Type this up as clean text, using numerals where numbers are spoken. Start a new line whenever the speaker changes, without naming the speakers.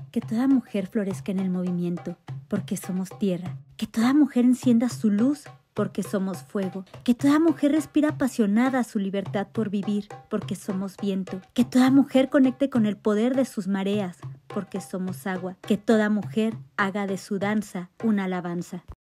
Que toda mujer florezca en el movimiento, porque somos tierra. Que toda mujer encienda su luz, porque somos fuego. Que toda mujer respira apasionada su libertad por vivir, porque somos viento. Que toda mujer conecte con el poder de sus mareas, porque somos agua. Que toda mujer haga de su danza una alabanza.